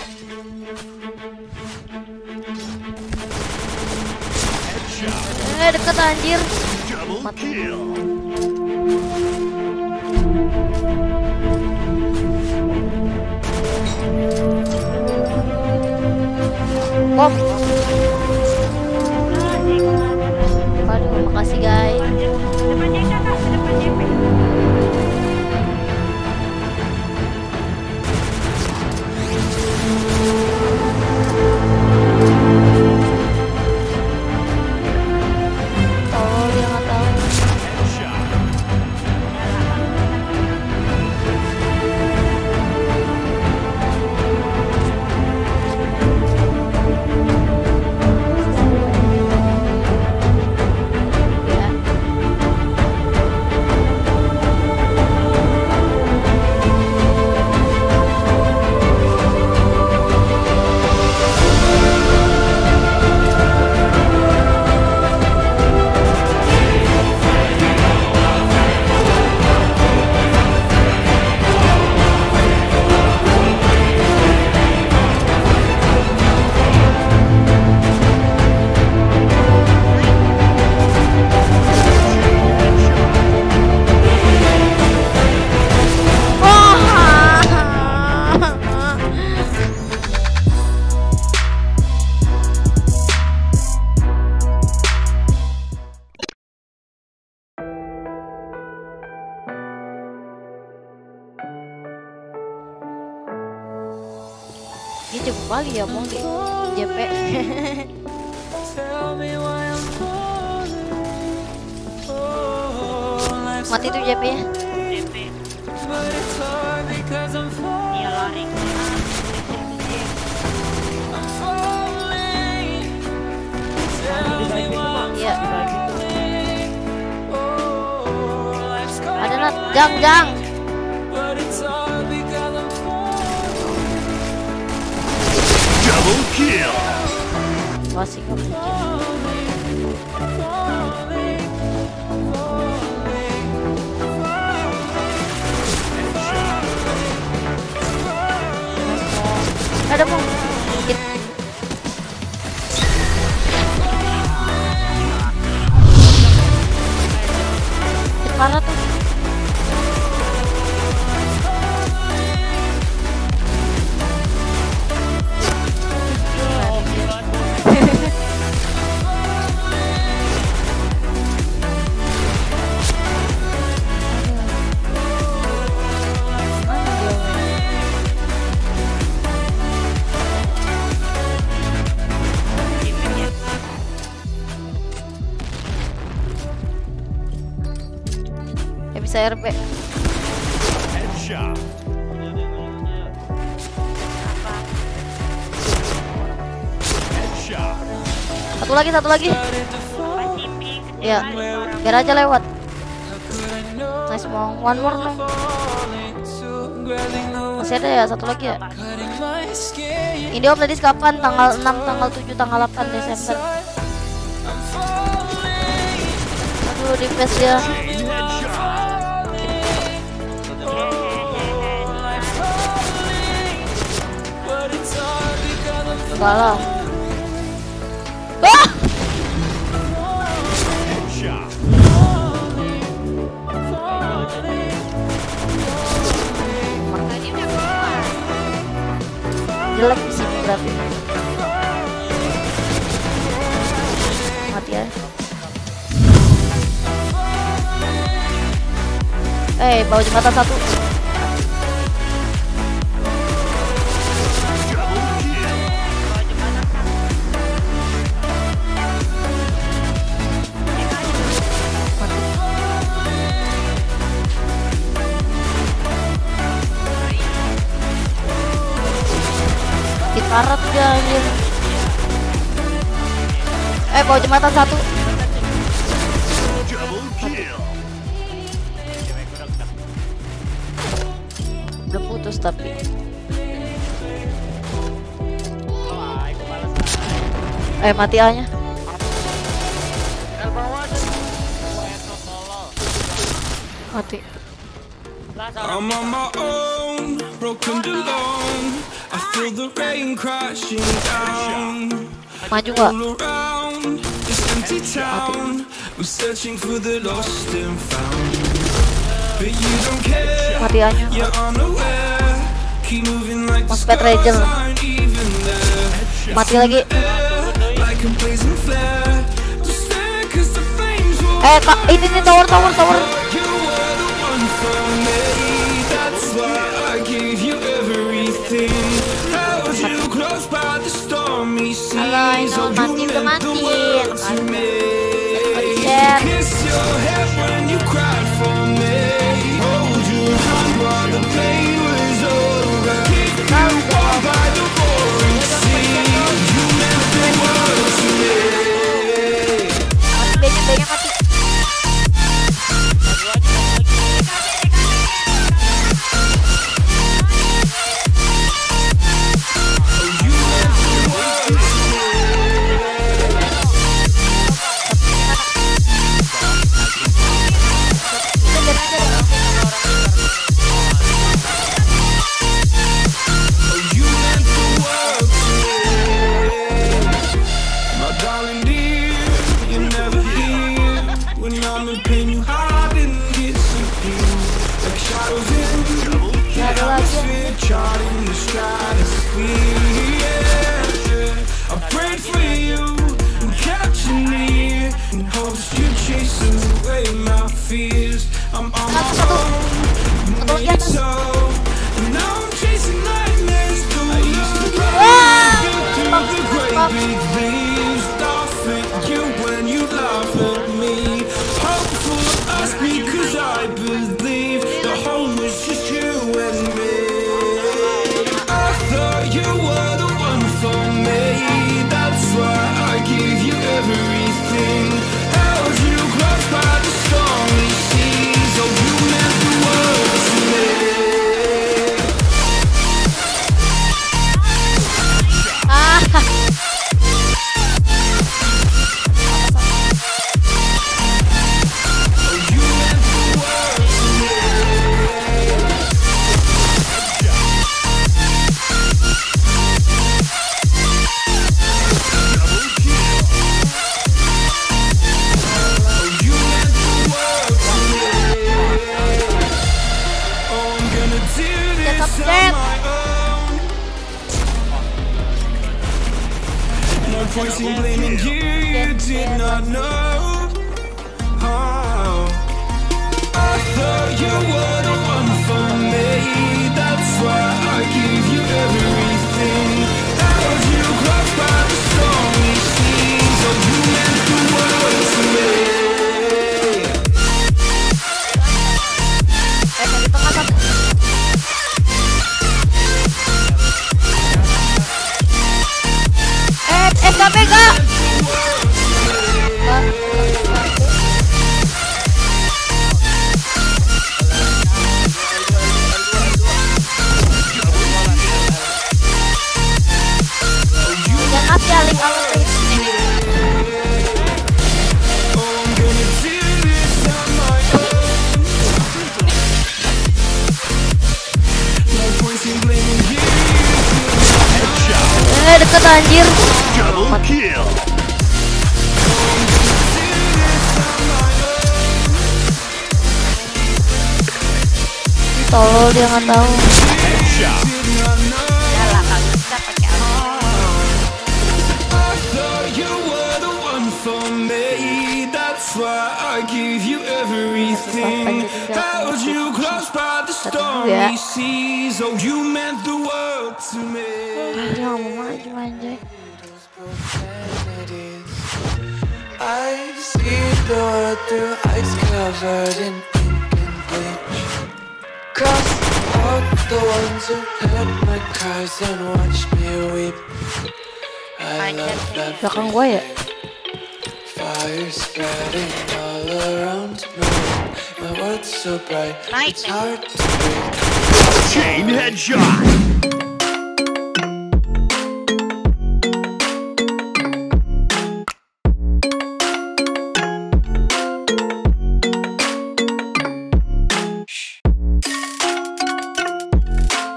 Deket anjir. Mati. Bom. Aduh, makasih guys. Depannya kakak, depan JP. Oh, dia nggak tahu. Dia cukup lagi ya mau di JP. Mati tuh JP ya. JP. Dia lari. Iya. Ada nat, jang. Double kill. Masih nggak mungkin. Ada mau. Mana tuh? Bisa RP. Headshot. Headshot. Satu lagi. Ya, biar aja lewat. Nice mong, one more dong. Masih ada ya, satu lagi ya. Ini om tadi kapan? Tanggal 6, tanggal 7, tanggal 8 Desember. Aduh, di face dia. Enggak lah. Jelek sih grafik. Mati ya. Bawa jembatan satu. Karat dia anjir. Bawa jembatan satu. Udah putus tapi. Mati A-nya. Mati. I'm on my own, broken alone. I feel the rain crashing down. Maju nggak? All around this empty town, I'm searching for the lost and found. But you don't care, Mati aja. you're unaware. Keep moving like the Mousepad stars Ranger. aren't even there. Mati lagi. Like a blazing flare. Just stare 'cause the flames will Kak, ini nih tower. You were the one for me. That's why I gave you everything. Held you close by the stormy seas. Halo, Oh, you udah meant the mati. world to me. Share. Kiss your head when you cried for me. Hold your hand while the pain was over. Keep you warm by the roaring sea. You meant the world to me. Banyak mati. Charting the stratosphere, yeah. I prayed for you and kept you near in hopes you'd chase away my fears. I'm on my own, made it so. And now I'm chasing nightmares. I used to run through the great big leaves, laugh at you when you laugh at me. Hope for us because I believe the home was just you and me. You were the one for me. That's why I gave you everything. Held you close by the stormy seas. Oh, you meant the world to me. Oh, you meant the world to me. Points in blaming you did not know. Oh, I thought you were the one for me. That's why I gave you everything. Held you close by the stormy seas. Oh, you meant the world to me. Mega. Deket anjir. Double kill. Tolol dia nggak tahu. Yalah kalau bisa pakai That's why I give you everything. Held you close by the stormy seas. Oh, you meant the world to me. Dia nggak mau maju anjay. I see the world through ice covered in ink and bleach. Cross out the ones who heard my cries and watched me weep. I love that Belakang gua ya. fire spreading all around me. My world's so bright, it's hard to breathe. Chain headshot.